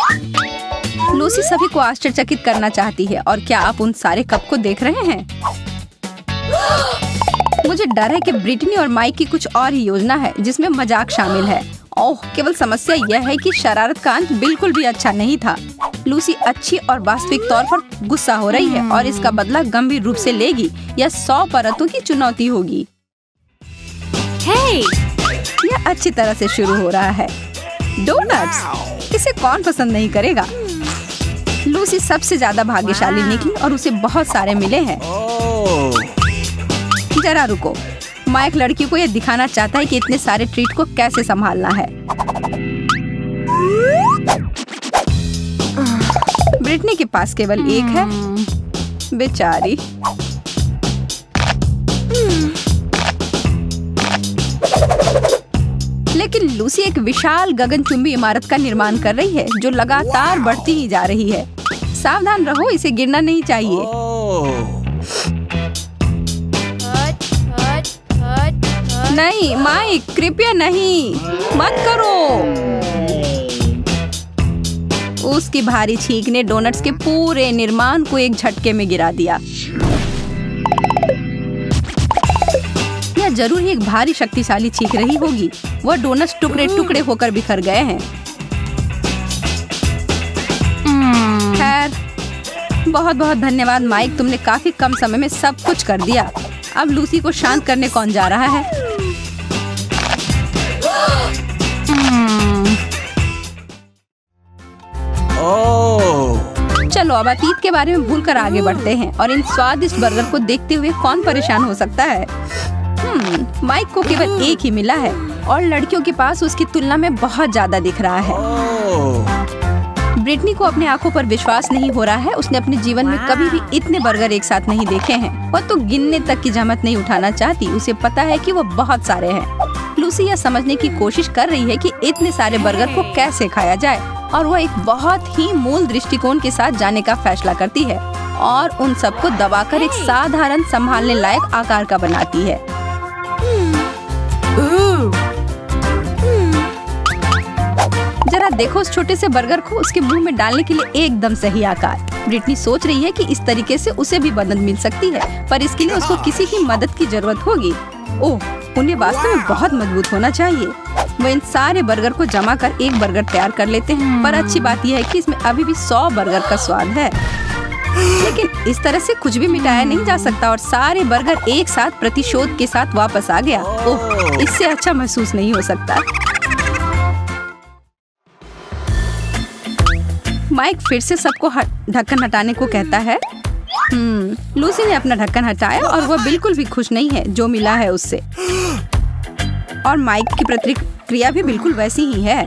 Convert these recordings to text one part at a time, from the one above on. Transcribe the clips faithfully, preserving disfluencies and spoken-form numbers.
Lucy सभी को आश्चर्यचकित करना चाहती है। और क्या आप उन सारे कप को देख रहे हैं? मुझे डर है कि ब्रिटनी और माइक की कुछ और ही योजना है जिसमें मजाक शामिल है। ओह, केवल समस्या यह है कि शरारत का अंत बिल्कुल भी अच्छा नहीं था। लूसी अच्छी और वास्तविक तौर पर गुस्सा हो रही है और इसका बदला गंभीर रूप से लेगी। यह सौ परतों की चुनौती होगी। Hey! यह अच्छी तरह से शुरू हो रहा है। डोनट्स, इसे कौन पसंद नहीं करेगा? लूसी सबसे ज्यादा भाग्यशाली निकली और उसे बहुत सारे मिले हैं। जरा रुको, माइक लड़की को यह दिखाना चाहता है कि इतने सारे ट्रीट को कैसे संभालना है। ब्रिटनी के पास केवल एक है। बेचारी। लेकिन लूसी एक विशाल गगनचुंबी इमारत का निर्माण कर रही है जो लगातार बढ़ती ही जा रही है। सावधान रहो, इसे गिरना नहीं चाहिए। नहीं माइक, कृपया नहीं, मत करो। उसकी भारी छींक ने डोनट्स के पूरे निर्माण को एक झटके में गिरा दिया। यह जरूर ही एक भारी शक्तिशाली छींक रही होगी। वह डोनट्स टुकड़े टुकड़े होकर बिखर गए हैं। खैर, बहुत बहुत धन्यवाद माइक, तुमने काफी कम समय में सब कुछ कर दिया। अब लूसी को शांत करने कौन जा रहा है? चलो अब अतीत के बारे में भूलकर आगे बढ़ते हैं और इन स्वादिष्ट बर्गर को देखते हुए कौन परेशान हो सकता है? हम्म, माइक को केवल एक ही मिला है और लड़कियों के पास उसकी तुलना में बहुत ज्यादा दिख रहा है। ब्रिटनी को अपने आंखों पर विश्वास नहीं हो रहा है। उसने अपने जीवन में कभी भी इतने बर्गर एक साथ नहीं देखे हैं। वह तो गिनने तक की जहमत नहीं उठाना चाहती। उसे पता है कि वो बहुत सारे हैं। लूसी यह समझने की कोशिश कर रही है कि इतने सारे बर्गर को कैसे खाया जाए और वह एक बहुत ही मूल दृष्टिकोण के साथ जाने का फैसला करती है और उन सबको दबाकर एक साधारण संभालने लायक आकार का बनाती है। जरा देखो उस छोटे से बर्गर को उसके मुंह में डालने के लिए एकदम सही आकार। ब्रिटनी सोच रही है कि इस तरीके से उसे भी मदद मिल सकती है, पर इसके लिए उसको किसी की मदद की जरूरत होगी। ओह, उन्हें वास्तव में बहुत मजबूत होना चाहिए। वो इन सारे बर्गर को जमा कर एक बर्गर तैयार कर लेते हैं, पर अच्छी बात यह है कि इसमें अभी भी सौ बर्गर का स्वाद है। लेकिन इस तरह से कुछ भी मिटाया नहीं जा सकता और सारे बर्गर एक साथ प्रतिशोध के साथ वापस आ गया। ओह, इससे अच्छा महसूस नहीं हो सकता। माइक फिर से सबको ढक्कन हटाने को कहता है। हम्म, लूसी ने अपना ढक्कन हटाया और वह बिल्कुल भी खुश नहीं है जो मिला है उससे। और माइक की प्रतिक्रिया भी बिल्कुल वैसी ही है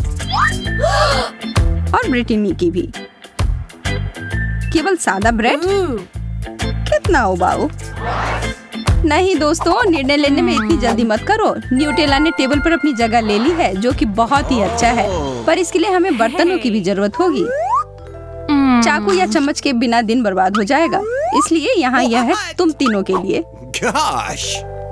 और ब्रिटनी की भी। केवल सादा ब्रेड, कितना उबाऊ। नहीं दोस्तों, निर्णय लेने में इतनी जल्दी मत करो। न्यूटेला ने टेबल पर अपनी जगह ले ली है जो कि बहुत ही अच्छा है, पर इसके लिए हमें बर्तनों की भी जरूरत होगी। चाकू या चम्मच के बिना दिन बर्बाद हो जाएगा, इसलिए यहाँ यह है तुम तीनों के लिए। Gosh.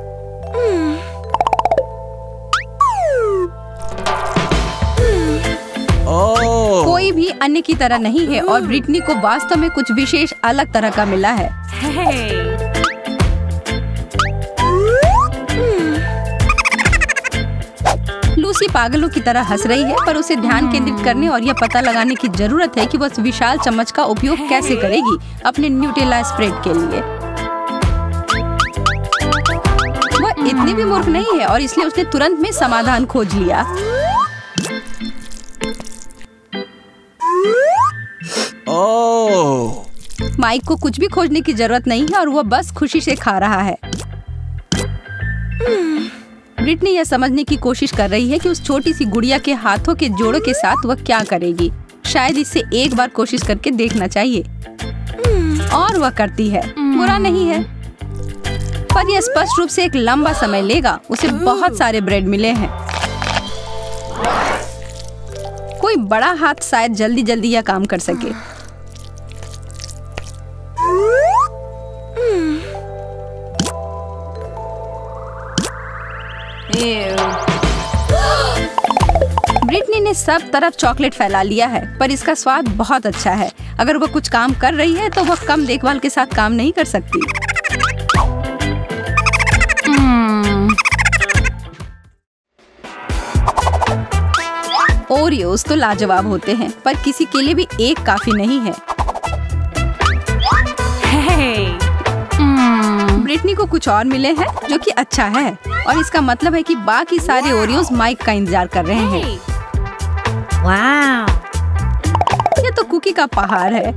Oh. कोई भी अन्य की तरह नहीं है और ब्रिटनी को वास्तव में कुछ विशेष अलग तरह का मिला है। Hey. लूसी पागलों की तरह हंस रही है, पर उसे ध्यान केंद्रित करने और यह पता लगाने की जरूरत है कि वह उस विशाल चम्मच का उपयोग कैसे करेगी अपने न्यूटेला स्प्रेड के लिए। वह इतनी भी मूर्ख नहीं है और इसलिए उसने तुरंत में समाधान खोज लिया। Oh. माइक को कुछ भी खोजने की जरूरत नहीं है और वह बस खुशी से खा रहा है। ब्रिटनी यह समझने की कोशिश कर रही है कि उस छोटी सी गुड़िया के हाथों के जोड़ों के साथ वह क्या करेगी। शायद इससे एक बार कोशिश करके देखना चाहिए। और वह करती है। बुरा नहीं है, पर यह स्पष्ट रूप से एक लंबा समय लेगा। उसे बहुत सारे ब्रेड मिले हैं। कोई बड़ा हाथ शायद जल्दी जल्दी यह काम कर सके। ब्रिटनी ने ने सब तरफ चॉकलेट फैला लिया है, पर इसका स्वाद बहुत अच्छा है। अगर वो कुछ काम कर रही है तो वह कम देखभाल के साथ काम नहीं कर सकती। ओरियोस तो लाजवाब होते हैं, पर किसी के लिए भी एक काफी नहीं है। Hey. ब्रिटनी को कुछ और मिले हैं जो कि अच्छा है, और इसका मतलब है कि बाकी सारे ओरियोस माइक का इंतजार कर रहे हैं। Hey. Wow. ये तो कुकी का पहाड़ है।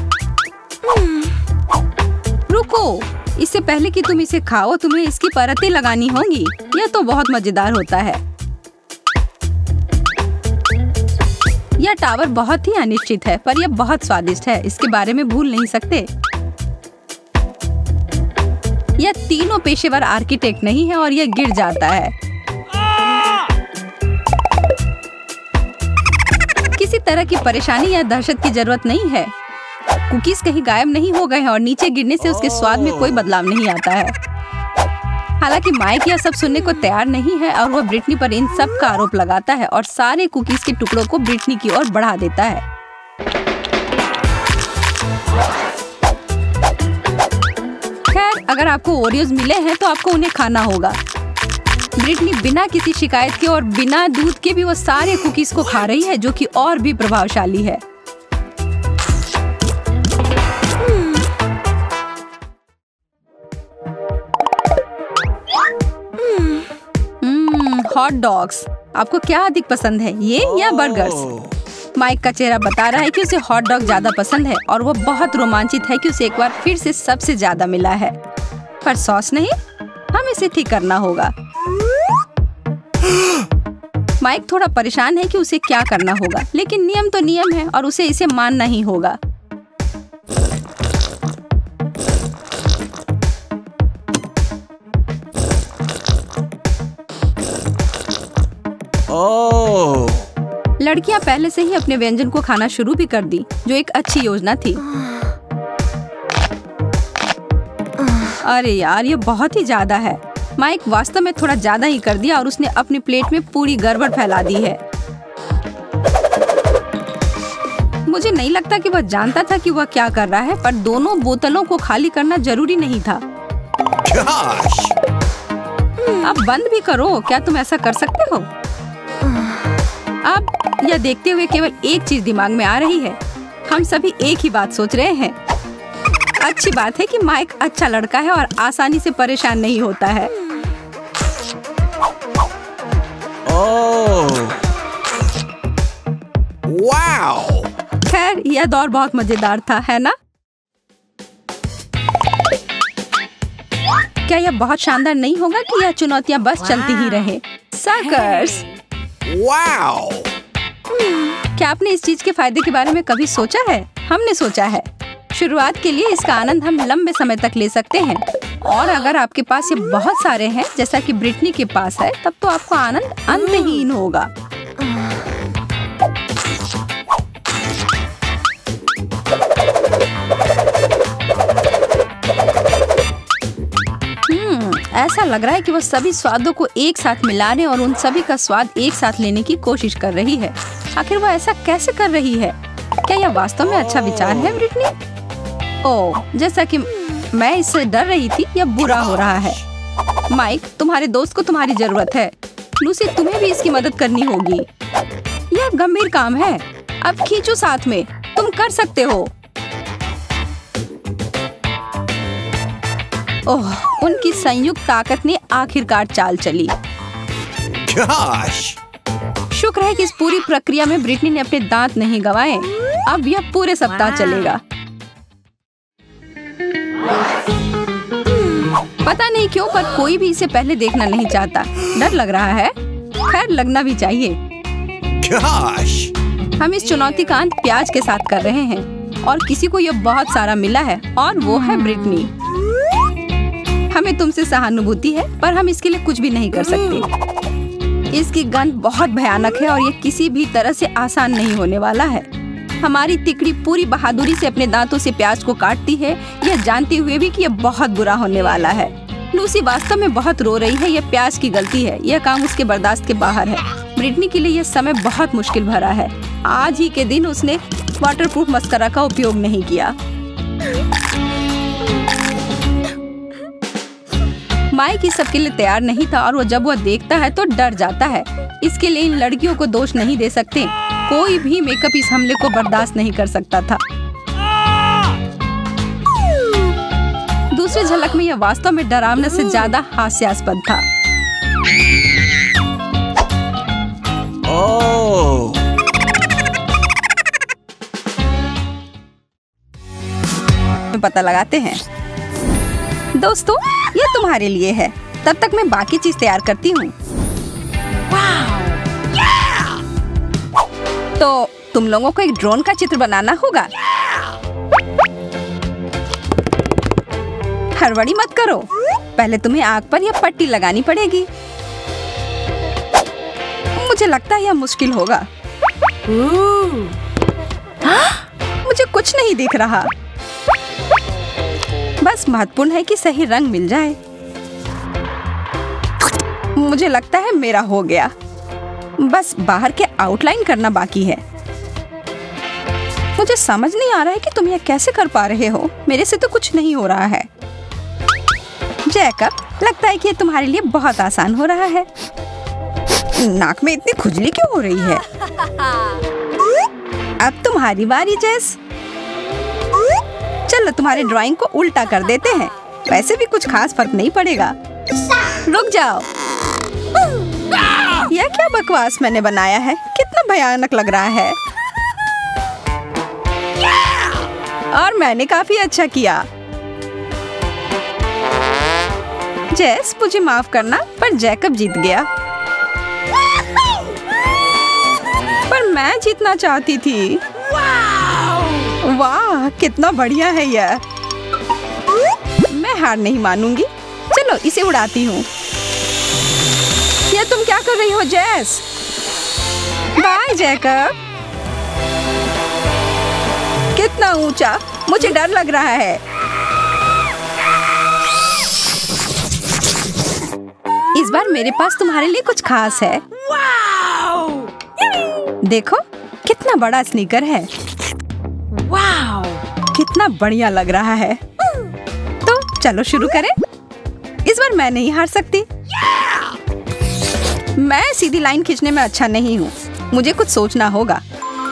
रुको, इससे पहले कि तुम इसे खाओ तुम्हें इसकी परतें लगानी होंगी। यह तो बहुत मजेदार होता है। यह टावर बहुत ही अनिश्चित है, पर यह बहुत स्वादिष्ट है, इसके बारे में भूल नहीं सकते। यह तीनों पेशेवर आर्किटेक्ट नहीं है और यह गिर जाता है। किसी तरह की परेशानी या दहशत की जरूरत नहीं है। कुकीज कहीं गायब नहीं हो गए हैं और नीचे गिरने से उसके स्वाद में कोई बदलाव नहीं आता है। हालांकि माइक यह सब सुनने को तैयार नहीं है और वह ब्रिटनी पर इन सब का आरोप लगाता है और सारे कुकीज के टुकड़ों को ब्रिटनी की ओर बढ़ा देता है। खैर, अगर आपको ओरियोज मिले हैं तो आपको उन्हें खाना होगा। ब्रिटनी बिना किसी शिकायत के और बिना दूध के भी वो सारे कुकीज को खा रही है, जो कि और भी प्रभावशाली है। हॉट डॉग्स, आपको क्या अधिक पसंद है, ये या बर्गर्स? माइक का चेहरा बता रहा है कि उसे हॉट डॉग ज्यादा पसंद है और वो बहुत रोमांचित है कि उसे एक बार फिर से सबसे ज्यादा मिला है। पर सॉस नहीं, हम इसे ठीक करना होगा। माइक थोड़ा परेशान है कि उसे क्या करना होगा, लेकिन नियम तो नियम है और उसे इसे मानना ही होगा। ओह। लड़कियां पहले से ही अपने व्यंजन को खाना शुरू भी कर दी, जो एक अच्छी योजना थी। अरे यार, ये बहुत ही ज्यादा है। माइक वास्तव में थोड़ा ज्यादा ही कर दिया और उसने अपनी प्लेट में पूरी गड़बड़ फैला दी है। मुझे नहीं लगता कि वह जानता था कि वह क्या कर रहा है, पर दोनों बोतलों को खाली करना जरूरी नहीं था। Gosh. अब बंद भी करो, क्या तुम ऐसा कर सकते हो? अब यह देखते हुए केवल एक चीज दिमाग में आ रही है, हम सभी एक ही बात सोच रहे हैं। अच्छी बात है कि माइक अच्छा लड़का है और आसानी से परेशान नहीं होता है। ओह। वाओ। खैर, यह दौर बहुत मजेदार था, है ना? क्या यह बहुत शानदार नहीं होगा कि यह चुनौतियां बस चलती ही रहे? सर्कस। वाओ। क्या आपने इस चीज के फायदे के बारे में कभी सोचा है? हमने सोचा है। शुरुआत के लिए इसका आनंद हम लंबे समय तक ले सकते हैं, और अगर आपके पास ये बहुत सारे हैं जैसा कि ब्रिटनी के पास है, तब तो आपका आनंद अंतहीन होगा। ऐसा लग रहा है कि वो सभी स्वादों को एक साथ मिलाने और उन सभी का स्वाद एक साथ लेने की कोशिश कर रही है। आखिर वो ऐसा कैसे कर रही है? क्या यह वास्तव में अच्छा विचार है, ब्रिटनी? ओह, जैसा कि मैं इससे डर रही थी, यह बुरा हो रहा है। माइक, तुम्हारे दोस्त को तुम्हारी जरूरत है। लूसी, तुम्हें भी इसकी मदद करनी होगी। यह गंभीर काम है। अब खींचो साथ में, तुम कर सकते हो। ओह, उनकी संयुक्त ताकत ने आखिरकार चाल चली। Gosh. शुक्र है कि इस पूरी प्रक्रिया में ब्रिटनी ने अपने दांत नहीं गंवाए। अब यह पूरे सप्ताह चलेगा। पता नहीं क्यों, पर कोई भी इसे पहले देखना नहीं चाहता। डर लग रहा है। खैर, लगना भी चाहिए। Gosh. हम इस चुनौती का अंत प्याज के साथ कर रहे हैं, और किसी को यह बहुत सारा मिला है, और वो है ब्रिटनी। हमें तुमसे सहानुभूति है, पर हम इसके लिए कुछ भी नहीं कर सकते। इसकी गंध बहुत भयानक है और ये किसी भी तरह से आसान नहीं होने वाला है। हमारी तिकड़ी पूरी बहादुरी से अपने दांतों से प्याज को काटती है, यह जानते हुए भी कि यह बहुत बुरा होने वाला है। लूसी वास्तव में बहुत रो रही है। यह प्यास की गलती है। यह काम उसके बर्दाश्त के बाहर है। ब्रिटनी के लिए यह समय बहुत मुश्किल भरा है। आज ही के दिन उसने वाटरप्रूफ मस्करा का उपयोग नहीं किया। माइक इस सब के लिए तैयार नहीं था और वो जब वह देखता है तो डर जाता है। इसके लिए इन लड़कियों को दोष नहीं दे सकते। कोई भी मेकअप इस हमले को बर्दाश्त नहीं कर सकता था। दूसरी झलक में यह वास्तव में डरावने से ज्यादा हास्यास्पद था। Oh. पता लगाते हैं। दोस्तों, यह तुम्हारे लिए है। तब तक मैं बाकी चीज तैयार करती हूँ। तो तुम लोगों को एक ड्रोन का चित्र बनाना होगा। हड़बड़ी मत करो। पहले तुम्हें आग पर यह पट्टी लगानी पड़ेगी। मुझे लगता है यह मुश्किल होगा। मुझे कुछ नहीं दिख रहा। बस महत्वपूर्ण है कि सही रंग मिल जाए। मुझे लगता है मेरा हो गया। बस बाहर के आउटलाइन करना बाकी है। मुझे समझ नहीं आ रहा है कि तुम यह कैसे कर पा रहे हो। मेरे से तो कुछ नहीं हो रहा है। जैकब, लगता है कि ये तुम्हारे लिए बहुत आसान हो रहा है। नाक में इतनी खुजली क्यों हो रही है? अब तुम्हारी बारी जेस। चलो तुम्हारे ड्राइंग को उल्टा कर देते हैं। वैसे भी कुछ खास फर्क नहीं पड़ेगा। रुक जाओ। यह क्या बकवास मैंने बनाया है? कितना भयानक लग रहा है। और मैंने काफी अच्छा किया। जेस, मुझे माफ करना, पर जैकब जीत गया। पर मैं जीतना चाहती थी। वाह, कितना बढ़िया है यह। मैं हार नहीं मानूंगी। चलो इसे उड़ाती हूँ। यह तुम क्या कर रही हो जेस? Bye Jacob. कितना ऊंचा, मुझे डर लग रहा है। इस बार मेरे पास तुम्हारे लिए कुछ खास है। देखो कितना बड़ा स्नीकर है। Wow! कितना बढ़िया लग रहा है। तो चलो शुरू करें। इस बार मैं नहीं हार सकती। मैं सीधी लाइन खींचने में अच्छा नहीं हूँ। मुझे कुछ सोचना होगा।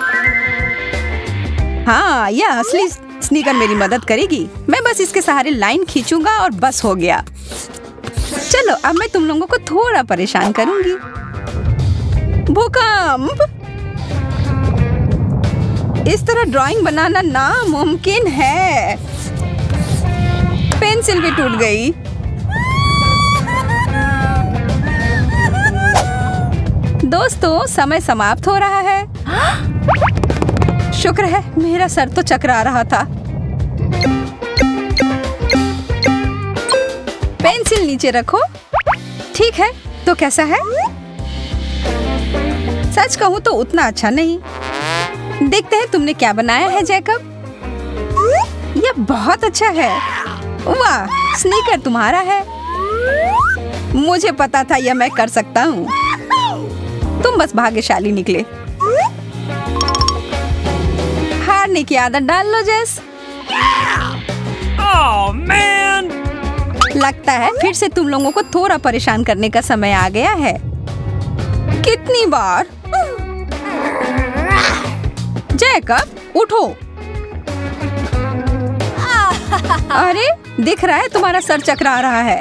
हाँ, यह असली स्नीकर मेरी मदद करेगी। मैं बस इसके सहारे लाइन खींचूंगा और बस हो गया। चलो अब मैं तुम लोगों को थोड़ा परेशान करूंगी। भूकंप। इस तरह ड्राइंग बनाना नामुमकिन है। पेंसिल भी टूट गई। दोस्तों, समय समाप्त हो रहा है। शुक्र है मेरा सर तो चकरा रहा था। पेंसिल नीचे रखो। ठीक है, तो कैसा है? सच कहूँ तो उतना अच्छा नहीं। देखते हैं तुमने क्या बनाया है जैकब। यह बहुत अच्छा है। वाह, स्नीकर तुम्हारा है। मुझे पता था यह मैं कर सकता हूँ। तुम बस भाग्यशाली निकले। हारने की आदत डाल लो जेस। Oh man! लगता है फिर से तुम लोगों को थोड़ा परेशान करने का समय आ गया है। कितनी बार? जैकब, उठो। अरे, दिख रहा है तुम्हारा सर चकरा रहा है।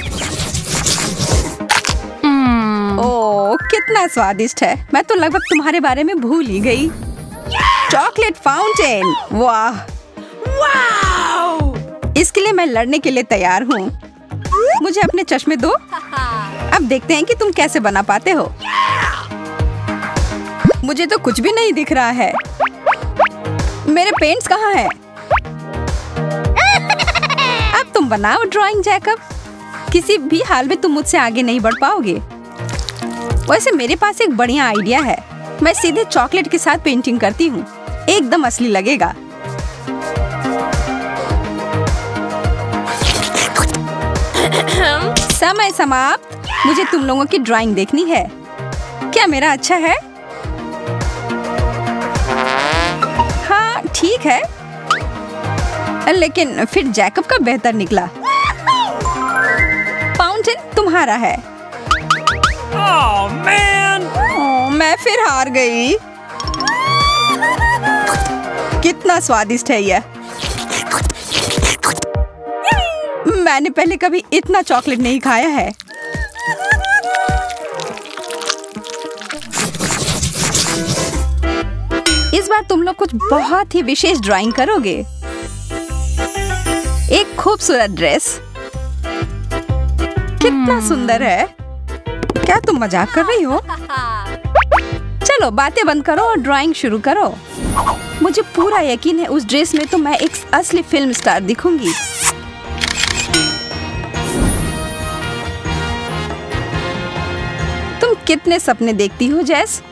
ओह, कितना स्वादिष्ट है। मैं तो लगभग तुम्हारे बारे में भूल ही गई। Chocolate fountain. वाह, Wow! इसके लिए मैं लड़ने के लिए तैयार हूँ। मुझे अपने चश्मे दो। अब देखते हैं कि तुम कैसे बना पाते हो। मुझे तो कुछ भी नहीं दिख रहा है। मेरे पेंट्स कहाँ हैं? अब तुम बनाओ ड्राइंग जैकब। किसी भी हाल में तुम मुझसे आगे नहीं बढ़ पाओगे। वैसे मेरे पास एक बढ़िया आइडिया है। मैं सीधे चॉकलेट के साथ पेंटिंग करती हूँ। एकदम असली लगेगा। समय समाप्त। मुझे तुम लोगों की ड्राइंग देखनी है। क्या मेरा अच्छा है? हाँ ठीक है, लेकिन फिर जैकब का बेहतर निकला। फाउंटेन तुम्हारा है। Oh man! ओह, मैं फिर हार गई। कितना स्वादिष्ट है यह। मैंने पहले कभी इतना चॉकलेट नहीं खाया है। इस बार तुम लोग कुछ बहुत ही विशेष ड्राइंग करोगे। एक खूबसूरत ड्रेस, कितना सुंदर है। क्या तुम मजाक कर रही हो? चलो बातें बंद करो और ड्राइंग शुरू करो। मुझे पूरा यकीन है उस ड्रेस में तो मैं एक असली फिल्म स्टार दिखूंगी। तुम कितने सपने देखती हो जैस?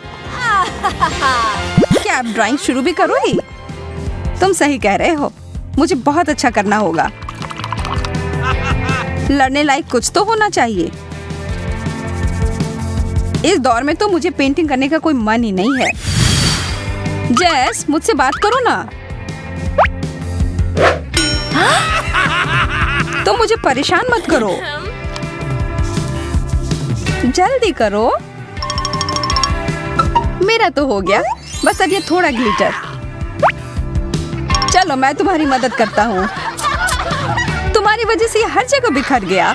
क्या आप ड्राइंग शुरू भी करोगी? तुम सही कह रहे हो, मुझे बहुत अच्छा करना होगा। लड़ने लायक कुछ तो होना चाहिए। इस दौर में तो मुझे पेंटिंग करने का कोई मन ही नहीं है। जैस मुझसे बात करो ना। तो मुझे परेशान मत करो, जल्दी करो। मेरा तो हो गया, बस अब ये थोड़ा ग्लिटर। चलो मैं तुम्हारी मदद करता हूँ। तुम्हारी वजह से ये हर जगह बिखर गया।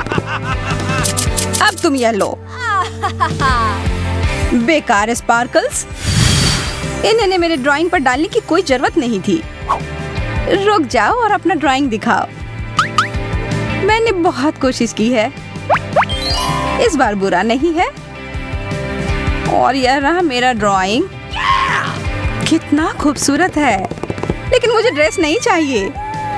अब तुम ये लो। बेकार स्पार्कल्स, इन्हें मेरे ड्राइंग पर डालने की कोई जरूरत नहीं थी। रुक जाओ और अपना ड्राइंग दिखाओ। मैंने बहुत कोशिश की है, इस बार बुरा नहीं है। और यह रहा मेरा ड्राइंग, कितना खूबसूरत है। लेकिन मुझे ड्रेस नहीं चाहिए।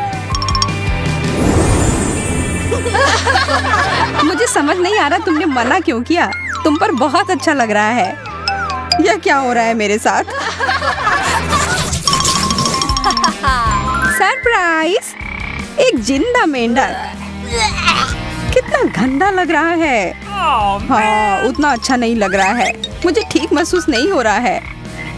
मुझे समझ नहीं आ रहा तुमने मना क्यों किया। तुम पर बहुत अच्छा लग रहा है। यह क्या हो रहा है मेरे साथ? सरप्राइज, एक जिंदा मेंढक। कितना गंदा लग रहा है। Oh man! हाँ, उतना अच्छा नहीं लग रहा है। मुझे ठीक महसूस नहीं हो रहा है।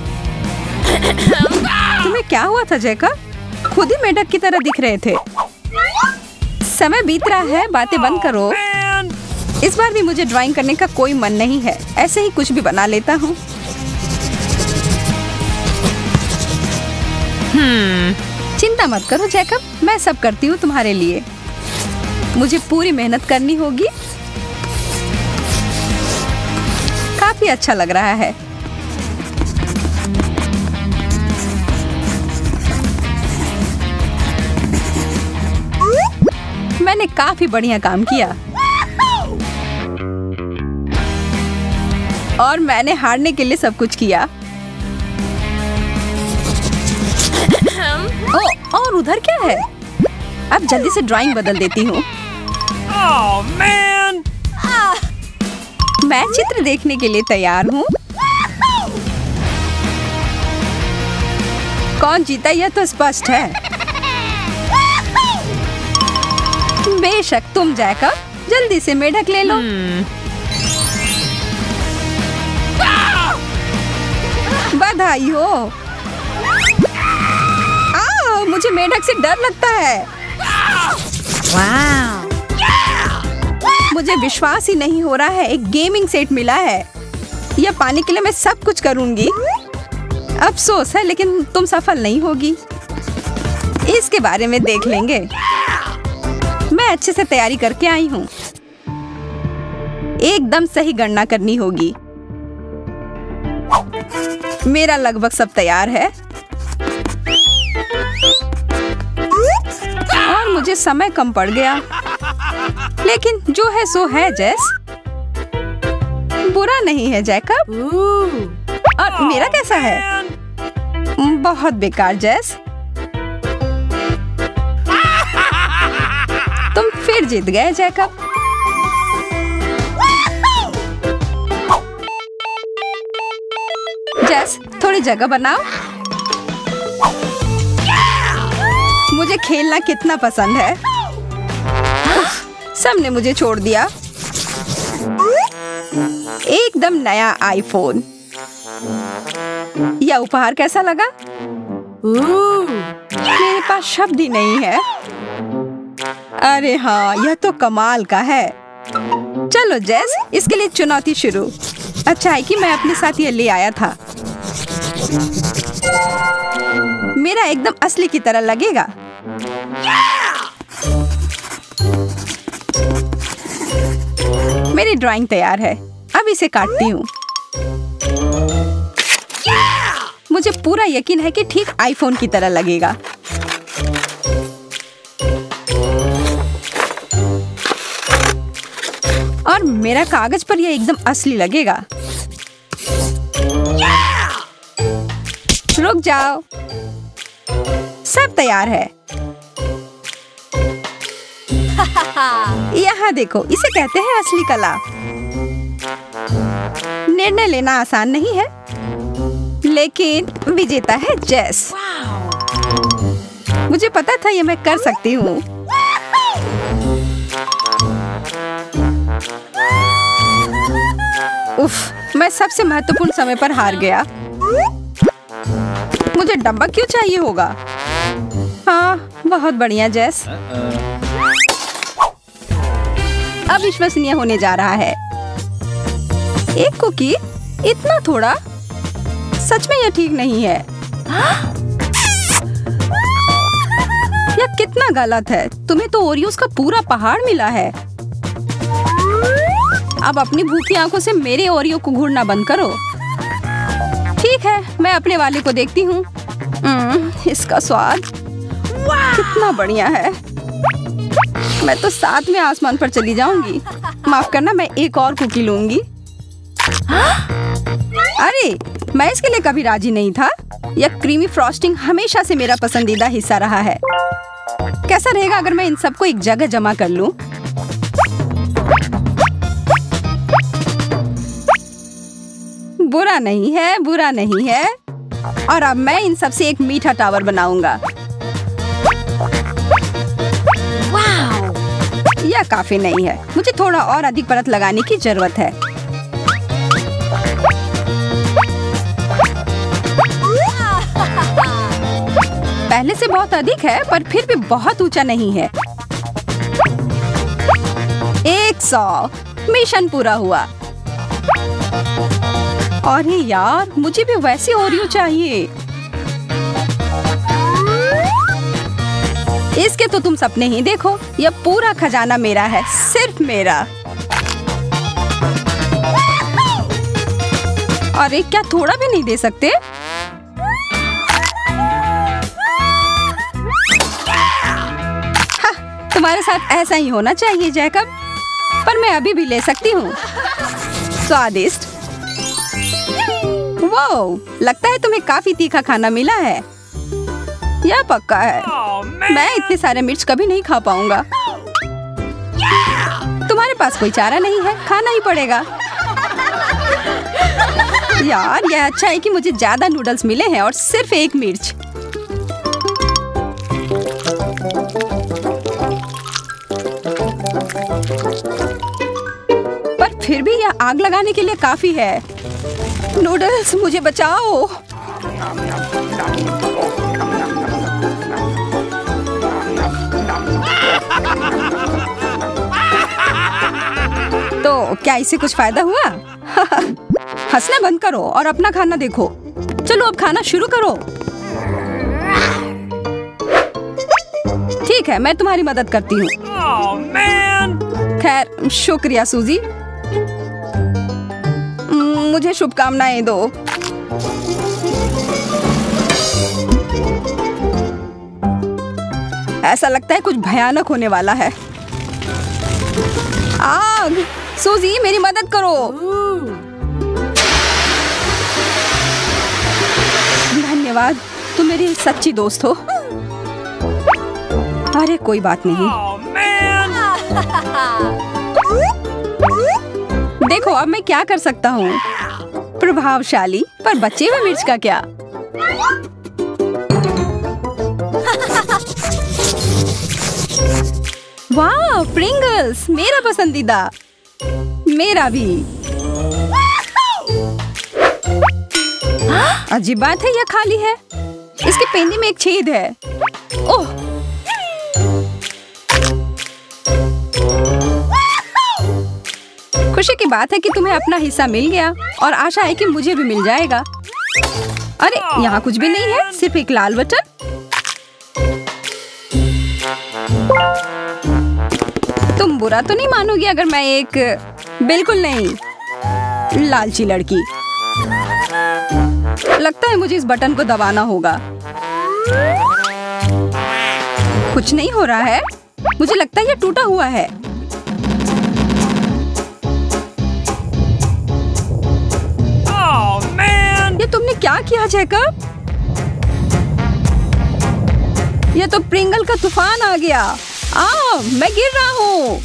तुम्हें क्या हुआ था जैकब? खुद ही मेंढक की तरह दिख रहे थे। समय बीत रहा है, बातें बंद करो। Man! इस बार भी मुझे ड्राइंग करने का कोई मन नहीं है। ऐसे ही कुछ भी बना लेता हूँ। Hmm. चिंता मत करो जैकब, मैं सब करती हूँ तुम्हारे लिए। मुझे पूरी मेहनत करनी होगी। काफी अच्छा लग रहा है। मैंने काफी बढ़िया काम किया। और मैंने हारने के लिए सब कुछ किया। ओ, और उधर क्या है? अब जल्दी से ड्राइंग बदल देती हूँ। Oh man! मैं चित्र देखने के लिए तैयार हूँ। कौन जीता यह तो स्पष्ट है। बेशक तुम जैकब, जल्दी से मेढक ले लो। Hmm. बधाई हो। आ, मुझे मेढक से डर लगता है। Wow! मुझे विश्वास ही नहीं हो रहा है, एक गेमिंग सेट मिला है। यह पाने के लिए मैं सब कुछ करूंगी। अफसोस है, लेकिन तुम सफल नहीं होगी। इसके बारे में देख लेंगे। मैं अच्छे से तैयारी करके आई हूँ। एकदम सही गणना करनी होगी। मेरा लगभग सब तैयार है। और मुझे समय कम पड़ गया। लेकिन जो है सो है जैस। बुरा नहीं है जैकब। Ooh! और मेरा कैसा है? Man! बहुत बेकार जैस। तुम फिर जीत गए जैकब। जैस, थोड़ी जगह बनाओ। मुझे खेलना कितना पसंद है। उफ, सबने मुझे छोड़ दिया। एकदम नया आईफोन। यह उपहार कैसा लगा? मेरे पास शब्द ही नहीं है। अरे हाँ, यह तो कमाल का है। चलो जेस, इसके लिए चुनौती शुरू। अच्छा है कि मैं अपने साथ ये ले आया था। मेरा एकदम असली की तरह लगेगा। मेरी ड्राइंग तैयार है। अब इसे काटती हूँ। मुझे पूरा यकीन है कि ठीक आईफोन की तरह लगेगा। और मेरा कागज पर यह एकदम असली लगेगा। रुक जाओ, सब तैयार है। यहाँ देखो, इसे कहते हैं असली कला। निर्णय लेना आसान नहीं है, लेकिन विजेता है जेस। मुझे पता था ये मैं कर सकती हूँ। उफ, मैं सबसे महत्वपूर्ण समय पर हार गया। मुझे डब्बा क्यों चाहिए होगा? हाँ, बहुत बढ़िया जेस। अविश्वसनीय होने जा रहा है। एक कुकी, इतना थोड़ा? सच में यह ठीक नहीं है। यह कितना गलत है। तुम्हें तो ओरियोस का पूरा पहाड़ मिला है। अब अपनी भूखी आंखों से मेरे ओरियो को घूरना बंद करो। ठीक है, मैं अपने वाले को देखती हूँ। इसका स्वाद कितना बढ़िया है। मैं तो साथ में आसमान पर चली जाऊंगी। माफ करना, मैं एक और कुकी लूंगी। अरे, मैं इसके लिए कभी राजी नहीं था। यह क्रीमी फ्रॉस्टिंग हमेशा से मेरा पसंदीदा हिस्सा रहा है। कैसा रहेगा अगर मैं इन सबको एक जगह जमा कर लूं? बुरा नहीं है, बुरा नहीं है। और अब मैं इन सब से एक मीठा टावर बनाऊंगा। यह काफी नहीं है। मुझे थोड़ा और अधिक परत लगाने की जरूरत है। पहले से बहुत अधिक है, पर फिर भी बहुत ऊंचा नहीं है। एक सौ, मिशन पूरा हुआ। अरे यार, मुझे भी वैसी ओरियो चाहिए। इसके तो तुम सपने ही देखो। यह पूरा खजाना मेरा है, सिर्फ मेरा। अरे क्या थोड़ा भी नहीं दे सकते? हाँ, तुम्हारे साथ ऐसा ही होना चाहिए जैकब। पर मैं अभी भी ले सकती हूँ। स्वादिष्ट। वो, लगता है तुम्हें काफी तीखा खाना मिला है। यह पक्का है। Oh, मैं इतने सारे मिर्च कभी नहीं खा पाऊंगा। तुम्हारे पास कोई चारा नहीं है, खाना ही पड़ेगा। यार, यह अच्छा है कि मुझे ज्यादा नूडल्स मिले हैं और सिर्फ एक मिर्च। पर फिर भी यह आग लगाने के लिए काफी है। नूडल्स, मुझे बचाओ। तो क्या इससे कुछ फायदा हुआ? हंसना बंद करो और अपना खाना देखो। चलो अब खाना शुरू करो। ठीक है, मैं तुम्हारी मदद करती हूँ। Oh, man! खैर, शुक्रिया सूजी। मुझे शुभकामनाएं दो। ऐसा लगता है कुछ भयानक होने वाला है। आग! सूजी, मेरी मदद करो। धन्यवाद, तुम मेरी सच्ची दोस्त हो। अरे कोई बात नहीं। Oh, man! देखो, अब मैं क्या कर सकता हूँ। प्रभावशाली, पर बचे हुए मिर्च का क्या? वाह, प्रिंगल्स, मेरा पसंदीदा। मेरा भी। अजीब बात है, यह खाली है। इसके पेंदी में एक छेद है। ओह! खुशी की बात है कि तुम्हें अपना हिस्सा मिल गया और आशा है कि मुझे भी मिल जाएगा। अरे यहाँ कुछ भी नहीं है, सिर्फ एक लाल बटन। तुम बुरा तो नहीं मानोगी अगर मैं एक बिल्कुल नहीं लालची लड़की। लगता है मुझे इस बटन को दबाना होगा। कुछ नहीं हो रहा है। मुझे लगता है यह टूटा हुआ है। Oh man! ये तुमने क्या किया जैकब? यह तो प्रिंगल का तूफान आ गया। आ, मैं गिर रहा हूँ।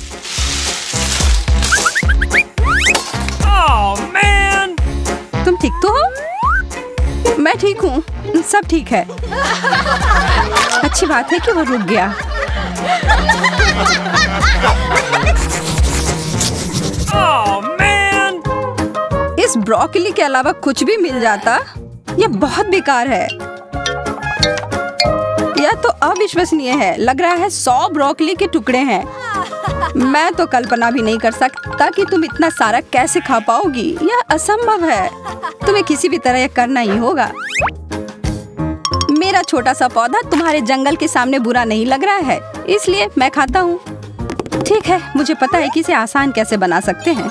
Oh man! तुम ठीक तो हो? मैं ठीक हूँ, सब ठीक है। अच्छी बात है कि वो रुक गया। Oh man! इस ब्रोकली के अलावा कुछ भी मिल जाता, यह बहुत बेकार है। यह तो अविश्वसनीय है। लग रहा है सौ ब्रोकली के टुकड़े हैं। मैं तो कल्पना भी नहीं कर सकता कि तुम इतना सारा कैसे खा पाओगी। यह असंभव है। तुम्हें किसी भी तरह यह करना ही होगा। मेरा छोटा सा पौधा तुम्हारे जंगल के सामने बुरा नहीं लग रहा है, इसलिए मैं खाता हूँ। ठीक है, मुझे पता है कि इसे आसान कैसे बना सकते हैं।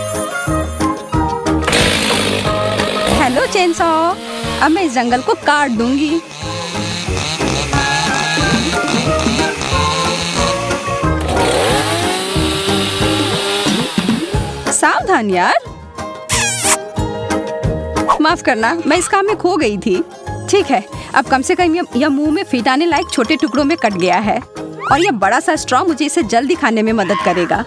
हेलो चेनसॉ, अब मैं इस जंगल को काट दूंगी। सावधान यार। माफ करना, मैं इस काम में खो गई थी। ठीक है, अब कम से कम यह मुंह में फिट आने लायक छोटे टुकड़ों में कट गया है और यह बड़ा सा स्ट्रॉ मुझे इसे जल्दी खाने में मदद करेगा।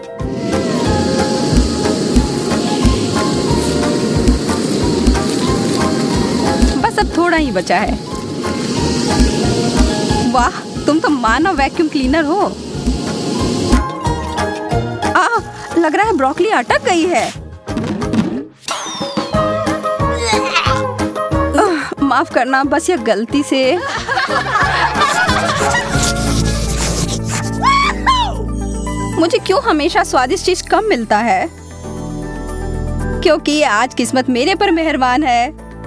बस अब थोड़ा ही बचा है। वाह, तुम तो मानव वैक्यूम क्लीनर हो। आ, लग रहा है ब्रोकली अटक गई है। माफ करना, बस यह गलती से। मुझे क्यों हमेशा स्वादिष्ट चीज कम मिलता है? क्योंकि आज किस्मत मेरे पर मेहरबान है।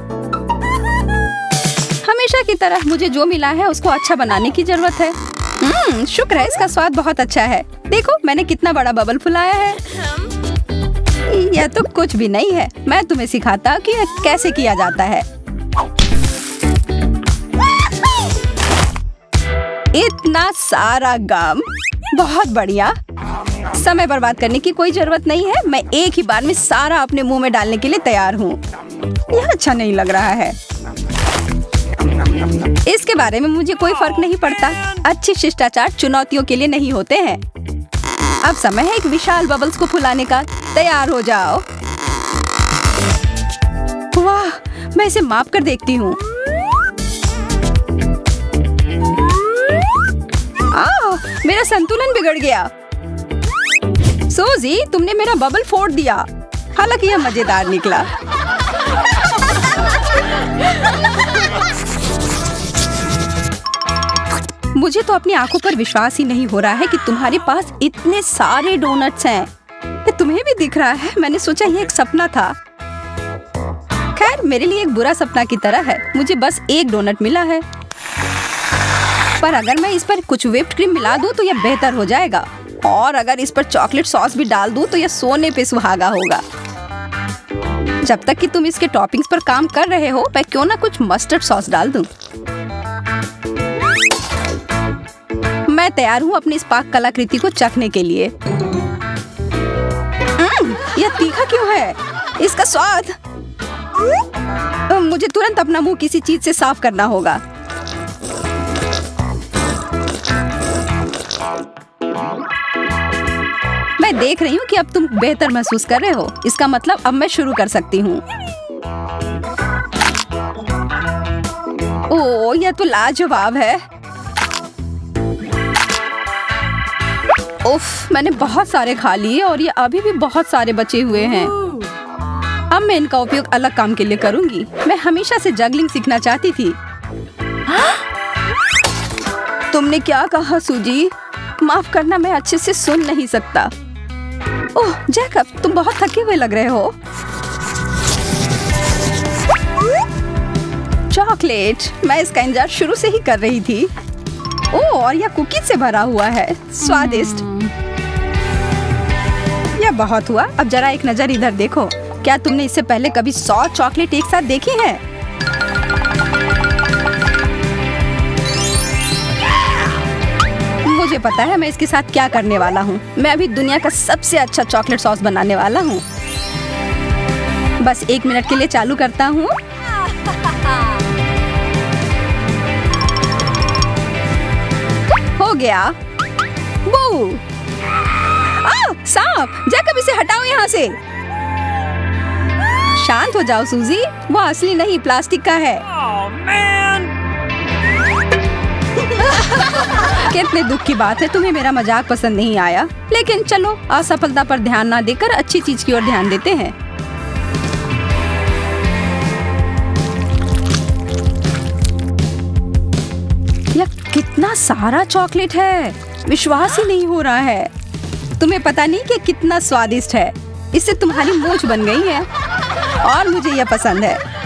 हमेशा की तरह मुझे जो मिला है उसको अच्छा बनाने की जरूरत है। हम्म, शुक्र है, इसका स्वाद बहुत अच्छा है। देखो मैंने कितना बड़ा बबल फुलाया है। यह तो कुछ भी नहीं है। मैं तुम्हें सिखाता कि यह कैसे किया जाता है। इतना सारा गम, बहुत बढ़िया। समय बर्बाद करने की कोई जरूरत नहीं है। मैं एक ही बार में सारा अपने मुंह में डालने के लिए तैयार हूँ। यह अच्छा नहीं लग रहा है। इसके बारे में मुझे कोई फर्क नहीं पड़ता। अच्छे शिष्टाचार चुनौतियों के लिए नहीं होते हैं। अब समय है एक विशाल बबल्स को फुलाने का। तैयार हो जाओ। वाह, मैं इसे माप कर देखती हूँ। आ, मेरा संतुलन बिगड़ गया। सोजी, तुमने मेरा बबल फोड़ दिया। हालांकि यह मजेदार निकला। मुझे तो अपनी आंखों पर विश्वास ही नहीं हो रहा है कि तुम्हारे पास इतने सारे डोनट्स हैं। ये तुम्हें भी दिख रहा है। मैंने सोचा ये एक सपना था। खैर, मेरे लिए एक बुरा सपना की तरह है। मुझे बस एक डोनट मिला है, पर अगर मैं इस पर कुछ व्हिप्ड क्रीम मिला दूं तो यह बेहतर हो जाएगा। और अगर इस पर चॉकलेट सॉस भी डाल दूं तो यह सोने पे सुहागा होगा। जब तक कि तुम इसके टॉपिंग्स पर काम कर रहे हो, मैं क्यों ना कुछ मस्टर्ड सॉस डाल दूं। मैं तैयार हूँ अपनी इस पाक कलाकृति को चखने के लिए। यह तीखा क्यों है? इसका स्वाद। मुझे तुरंत अपना मुंह किसी चीज से साफ करना होगा। मैं देख रही हूँ कि अब तुम बेहतर महसूस कर रहे हो। इसका मतलब अब मैं शुरू कर सकती हूँ। ओह, यह तो लाजवाब है। उफ, मैंने बहुत सारे खा लिए और ये अभी भी बहुत सारे बचे हुए हैं। अब मैं इनका उपयोग अलग काम के लिए करूंगी। मैं हमेशा से जगलिंग सीखना चाहती थी। तुमने क्या कहा सूजी? माफ करना, मैं अच्छे से सुन नहीं सकता। ओह जैकब, तुम बहुत थके हुए लग रहे हो। चॉकलेट, मैं इसका इंतजार शुरू से ही कर रही थी। ओह, और यह कुकीज से भरा हुआ है, स्वादिष्ट। यह बहुत हुआ। अब जरा एक नजर इधर देखो। क्या तुमने इससे पहले कभी सौ चॉकलेट एक साथ देखी है? मुझे पता है मैं इसके साथ क्या करने वाला हूँ। मैं अभी दुनिया का सबसे अच्छा चॉकलेट सॉस बनाने वाला हूँ। बस एक मिनट के लिए चालू करता हूँ। हो गया। वो आ, सांप! जैकब, इसे हटाओ यहाँ से। शांत हो जाओ सूजी, वो असली नहीं, प्लास्टिक का है। Oh, man! कितने दुख की बात है, तुम्हें मेरा मजाक पसंद नहीं आया। लेकिन चलो, असफलता पर ध्यान ना देकर अच्छी चीज की ओर ध्यान देते हैं। यह कितना सारा चॉकलेट है, विश्वास ही नहीं हो रहा है। तुम्हें पता नहीं कि कितना स्वादिष्ट है। इससे तुम्हारी मूंछ बन गई है और मुझे यह पसंद है।